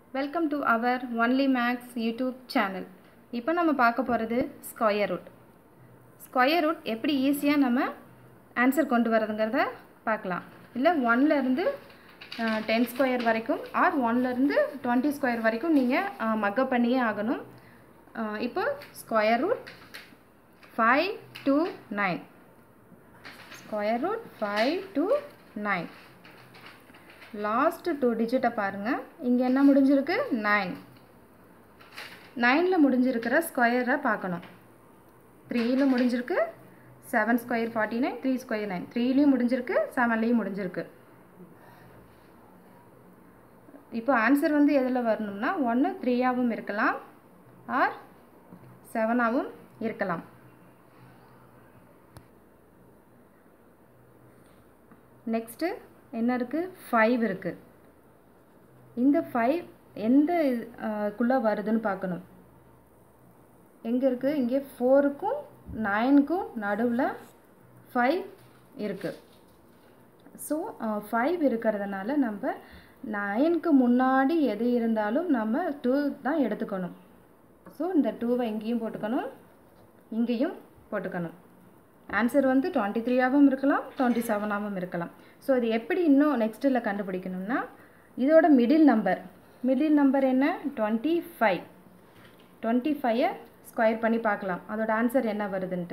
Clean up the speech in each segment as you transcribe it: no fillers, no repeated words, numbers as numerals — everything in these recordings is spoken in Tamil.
Welcome to our Only Max YouTube channel. இப்போ நம்ம பார்க்க போகிறது ஸ்கொயர் ரூட். ஸ்கொயர் ரூட் எப்படி ஈஸியாக நம்ம ஆன்சர் கொண்டு வரதுங்கிறத பார்க்கலாம். இல்லை 1ல இருந்து 10 ஸ்கொயர் வரைக்கும் ஆர் 1ல இருந்து 20 ஸ்கொயர் வரைக்கும் நீங்கள் மக்கப் பண்ணியே ஆகணும். இப்போ square root 5 to 9. Square root 5 to 9. Last 2 டிஜிட்டை பாருங்கள். இங்கே என்ன முடிஞ்சிருக்கு? 9. 9ல முடிஞ்சிருக்கிற ஸ்கொயரை பார்க்கணும். 3ல முடிஞ்சிருக்கு 7 ஸ்கொயர் 49, 3 ஸ்கொயர் 9. 3லையும் முடிஞ்சிருக்கு, 7லையும் முடிஞ்சிருக்கு. இப்போ ஆன்சர் வந்து எதில் வரணும்னா 1 3ஆகவும் இருக்கலாம் ஆர் 7ஆகவும் இருக்கலாம். நெக்ஸ்ட்டு என்ன இருக்குது? 5 இருக்குது. இந்த 5 எந்த குள்ளே வருதுன்னு பார்க்கணும். எங்கே இருக்குது? இங்கே 4க்கும் 9க்கும் நடுவில் 5 இருக்குது. ஸோ 5 இருக்கிறதுனால நம்ம 9க்கு முன்னாடி எது இருந்தாலும் நம்ம 2 தான் எடுத்துக்கணும். ஸோ இந்த 2வை இங்கேயும் போட்டுக்கணும், இங்கேயும் போட்டுக்கணும். ஆன்சர் வந்து 23ஆகவும் இருக்கலாம், 27ஆகவும் இருக்கலாம். ஸோ இது எப்படி இன்னும் நெக்ஸ்ட்டில் கண்டுபிடிக்கணும்னா இதோட மிடில் நம்பர் என்ன? 25. 25ஐ ஸ்கொயர் பண்ணி பார்க்கலாம் அதோட ஆன்சர் என்ன வருதுன்ட்டு.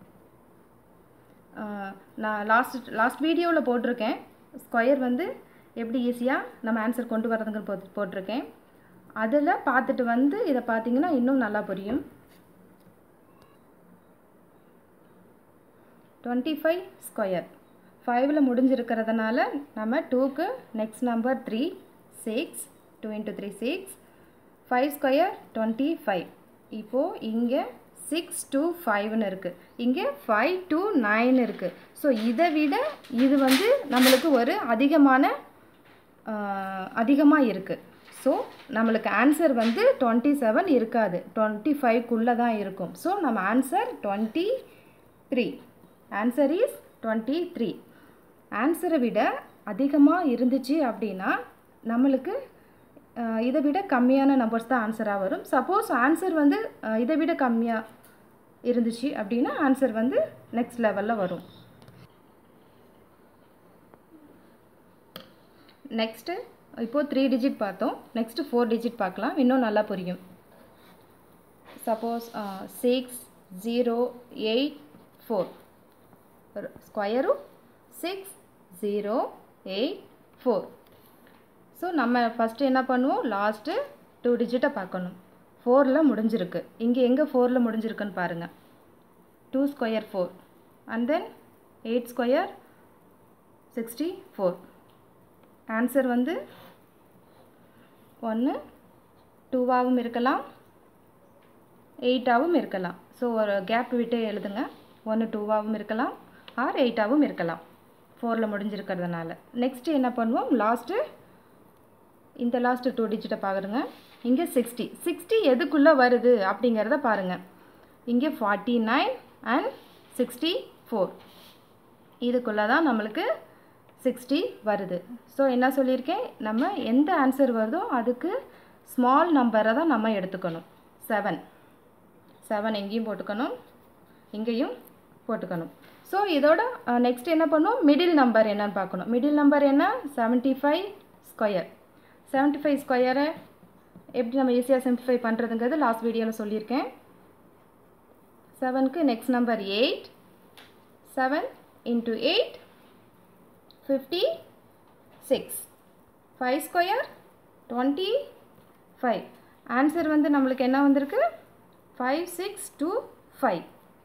நான் லாஸ்ட் வீடியோவில் போட்டிருக்கேன். ஸ்கொயர் வந்து எப்படி ஈஸியாக நம்ம ஆன்சர் கொண்டு வரதுங்க போட்டிருக்கேன். அதில் பார்த்துட்டு வந்து இதை பார்த்தீங்கன்னா இன்னும் நல்லா புரியும். 25 ஸ்கொயர் 5ல் முடிஞ்சிருக்கிறதுனால நம்ம 2க்கு நெக்ஸ்ட் நம்பர் 3, 6, 2 into 3 6, 5 ஸ்கொயர் 25. இப்போது இங்கே 6 to 5ன்னு இருக்குது, இங்கே 5 to 9 இருக்குது. ஸோ இதை விட இது வந்து நம்மளுக்கு ஒரு அதிகமாக இருக்குது. ஸோ நம்மளுக்கு ஆன்சர் வந்து 27 இருக்காது, 25க்குள்ளே தான் இருக்கும். ஸோ நம்ம ஆன்சர் 23. Answer is 23. ஆன்சரை விட அதிகமாக இருந்துச்சு அப்படின்னா நம்மளுக்கு இதை விட கம்மியான நம்பர்ஸ் தான் ஆன்சராக வரும். சப்போஸ் ஆன்சர் வந்து இதை விட கம்மியாக இருந்துச்சு அப்படின்னா ஆன்சர் வந்து நெக்ஸ்ட் லெவலில் வரும். நெக்ஸ்ட்டு இப்போது 3 டிஜிட் பார்த்தோம். நெக்ஸ்ட்டு 4 டிஜிட் பார்க்கலாம், இன்னும் நல்லா புரியும். Suppose 6 0 8 4 square root 6 0 8 4. ஸோ நம்ம ஃபஸ்ட்டு என்ன பண்ணுவோம்? லாஸ்ட்டு 2 டிஜிட்டை பார்க்கணும். 4ல் முடிஞ்சிருக்கு. இங்கே எங்கே 4ல் முடிஞ்சிருக்குன்னு பாருங்கள். 2 square 4 and then 8 square 64. Answer வந்து 1 2ஆகவும் இருக்கலாம், 8ஆகவும் இருக்கலாம். ஸோ ஒரு கேப் விட்டு எழுதுங்க. 1 2ஆகவும் இருக்கலாம் ஆர் 8ஆகவும் இருக்கலாம் 4ல் முடிஞ்சிருக்கிறதுனால. நெக்ஸ்ட்டு என்ன பண்ணுவோம்? இந்த லாஸ்ட்டு 2 டிஜிட்டை பாருங்க. இங்கே 60 எதுக்குள்ளே வருது அப்படிங்கிறத பாருங்கள். இங்கே 49 அண்ட் 64 இதுக்குள்ளே தான் நம்மளுக்கு 60 வருது. ஸோ என்ன சொல்லியிருக்கேன்? நம்ம எந்த ஆன்சர் வருதோ அதுக்கு ஸ்மால் நம்பரை தான் நம்ம எடுத்துக்கணும். 7 எங்கேயும் போட்டுக்கணும், இங்கேயும் போட்டுக்கணும். ஸோ இதோட நெக்ஸ்ட் என்ன பண்ணுவோம்? மிடில் நம்பர் என்னன்னு பார்க்கணும். மிடில் நம்பர் என்ன? 75 ஸ்கொயர். 75 ஸ்கொயரை எப்படி நம்ம ஈஸியாக சிம்பிஃபை பண்ணுறதுங்கிறது லாஸ்ட் வீடியோவில் சொல்லியிருக்கேன். 7க்கு next number 8. 7 into 8 56. 5 square 25. Answer வந்து நம்மளுக்கு என்ன வந்திருக்கு? 5 6 2 5.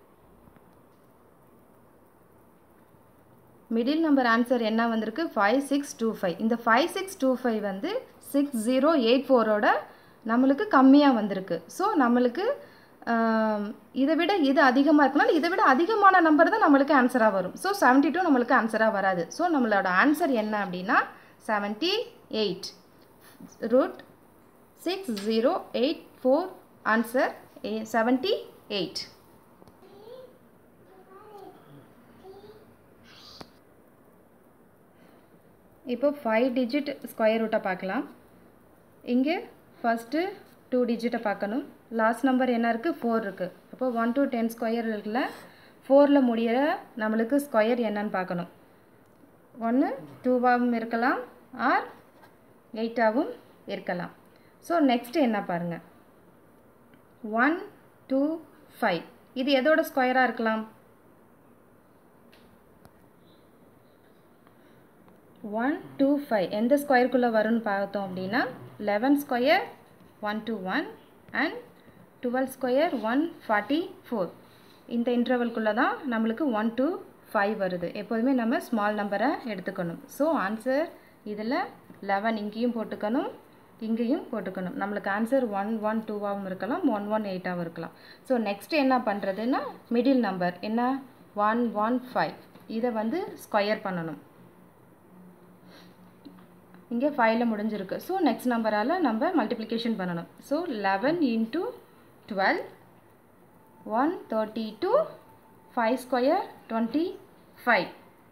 மிடில் நம்பர் ஆன்சர் என்ன வந்திருக்கு? 5 6 2 5. இந்த 5 6 2 5 வந்து 6084ஓட நம்மளுக்கு கம்மியாக வந்திருக்கு. ஸோ நம்மளுக்கு இதை விட இது அதிகமாக இருக்கனால இதை விட அதிகமான நம்பர் தான் நம்மளுக்கு ஆன்சராக வரும். ஸோ 72 நம்மளுக்கு ஆன்சராக வராது. ஸோ நம்மளோட ஆன்சர் என்ன அப்படின்னா 78. Root 6084 answer 78. இப்போ 5 டிஜிட் ஸ்கொயர் ரூட்டை பார்க்கலாம். இங்கே ஃபஸ்ட்டு 2 டிஜிட்டை பார்க்கணும். லாஸ்ட் நம்பர் என்ன இருக்குது? 4 இருக்குது. அப்போ 1 to 10 ஸ்கொயர் இருக்குல்ல, 4ல் முடிகிற நம்மளுக்கு ஸ்கொயர் என்னன்னு பார்க்கணும். 1 2ஆகவும் இருக்கலாம், ஆர் 8ஆகவும் இருக்கலாம். ஸோ நெக்ஸ்ட் என்ன பாருங்கள், 1 2 5 இது எதோட ஸ்கொயராக இருக்கலாம்? 1 2 5 எந்த ஸ்கொயருக்குள்ளே வரும்னு பார்த்தோம் அப்படின்னா 11 ஸ்கொயர் 121 அண்ட் 12 ஸ்கொயர் 144. இந்த இன்டர்வல்குள்ளே தான் நம்மளுக்கு 1 to 5 வருது. எப்போதுமே நம்ம ஸ்மால் நம்பரை எடுத்துக்கணும். ஸோ ஆன்சர் இதில் 11 இங்கேயும் போட்டுக்கணும், இங்கேயும் போட்டுக்கணும். நம்மளுக்கு ஆன்சர் 112ஆகவும் இருக்கலாம், 118ஆகவும் இருக்கலாம். ஸோ நெக்ஸ்ட் என்ன பண்ணுறதுன்னா மிடில் நம்பர் என்ன 115 இதை வந்து ஸ்கொயர் பண்ணணும். இங்கே 5ல் முடிஞ்சிருக்கு. ஸோ நெக்ஸ்ட் நம்பரால் நம்ம மல்டிப்ளிகேஷன் பண்ணணும். So 11 into 12 132 5 square 25.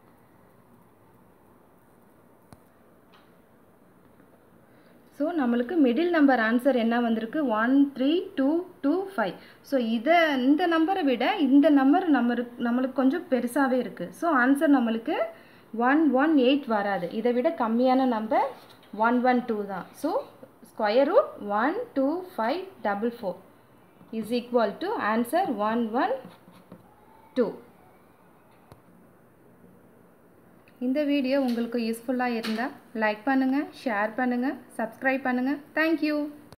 ஸோ நம்மளுக்கு மிடில் நம்பர் ஆன்சர் என்ன வந்திருக்கு? 13225. ஸோ இந்த நம்பரை விட இந்த நம்பர் நம்மளுக்கு கொஞ்சம் பெருசாகவே இருக்குது. ஸோ ஆன்சர் நம்மளுக்கு 118 வராது. இதை விட கம்மியான நம்பர் 112 தான். So square root 12544 is equal to answer 112. இந்த வீடியோ உங்களுக்கு யூஸ்ஃபுல்லாக இருந்தால் லைக் பண்ணுங்கள், ஷேர் பண்ணுங்கள், சப்ஸ்கிரைப் பண்ணுங்கள். தேங்க்யூ.